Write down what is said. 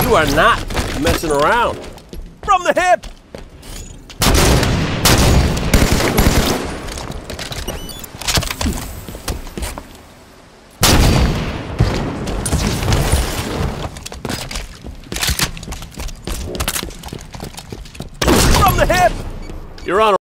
You are not messing around. From the hip! From the hip! You're on a